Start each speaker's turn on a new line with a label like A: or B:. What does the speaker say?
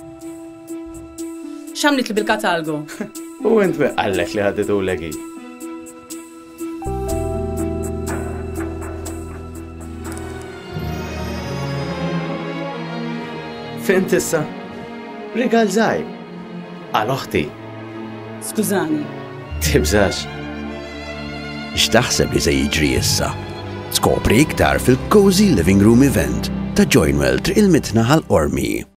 A: X'għamlit li bil-katalgu?
B: U int għallek li ħadditu legi. Fint issa? Rigal żgħir. Għal oħti.
A: Skużani.
B: Tibżax.
C: X'taħseb li se jiġri issa? Skopri iktar fil-Cozy Living Room Event ta' Joinwell triq il-mitna ħal-Ormi.